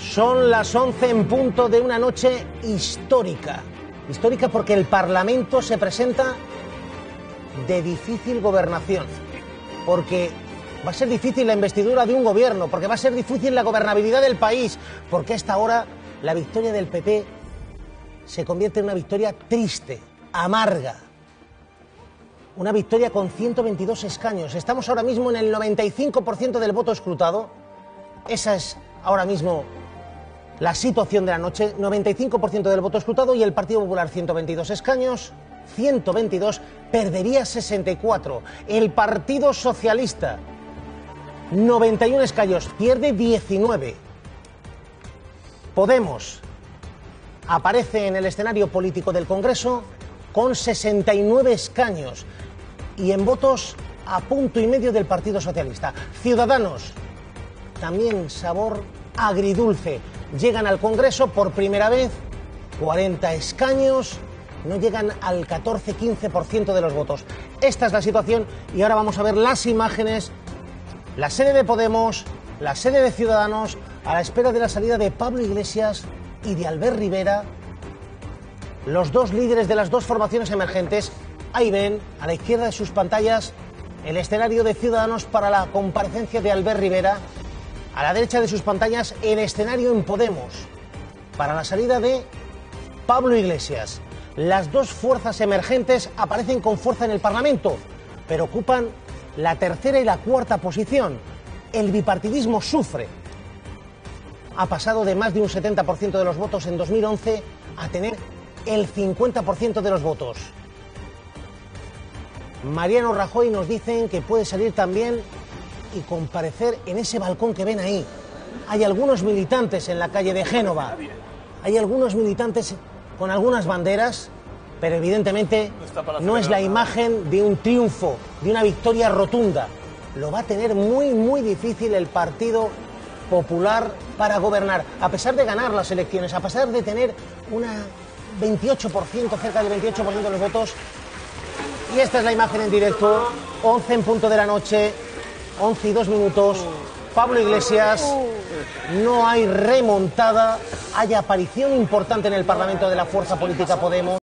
Son las 11 en punto de una noche histórica. Histórica porque el Parlamento se presenta de difícil gobernación. Porque va a ser difícil la investidura de un gobierno, porque va a ser difícil la gobernabilidad del país, porque a esta hora la victoria del PP se convierte en una victoria triste, amarga. Una victoria con 122 escaños. Estamos ahora mismo en el 95% del voto escrutado. Esa es ahora mismo la situación de la noche. 95% del voto escrutado y el Partido Popular 122 escaños. 122, perdería 64. El Partido Socialista 91 escaños, pierde 19. Podemos aparece en el escenario político del Congreso con 69 escaños y en votos a punto y medio del Partido Socialista. Ciudadanos, también sabor agridulce. Llegan al Congreso por primera vez, 40 escaños, no llegan al 14-15% de los votos. Esta es la situación y ahora vamos a ver las imágenes. La sede de Podemos, la sede de Ciudadanos, a la espera de la salida de Pablo Iglesias y de Albert Rivera, los dos líderes de las dos formaciones emergentes. Ahí ven, a la izquierda de sus pantallas, el escenario de Ciudadanos para la comparecencia de Albert Rivera. A la derecha de sus pantallas, el escenario en Podemos para la salida de Pablo Iglesias. Las dos fuerzas emergentes aparecen con fuerza en el Parlamento, pero ocupan la tercera y la cuarta posición. El bipartidismo sufre. Ha pasado de más de un 70% de los votos en 2011 a tener el 50% de los votos. Mariano Rajoy nos dicen que puede salir también y comparecer en ese balcón que ven ahí. Hay algunos militantes en la calle de Génova. Hay algunos militantes con algunas banderas, pero evidentemente no es la imagen de un triunfo, de una victoria rotunda. Lo va a tener muy difícil el Partido Popular para gobernar, a pesar de ganar las elecciones, a pesar de tener una 28%, cerca del 28% de los votos. Y esta es la imagen en directo, 11 en punto de la noche, 11 y 2 minutos. Pablo Iglesias, no hay remontada, hay aparición importante en el Parlamento de la fuerza política Podemos.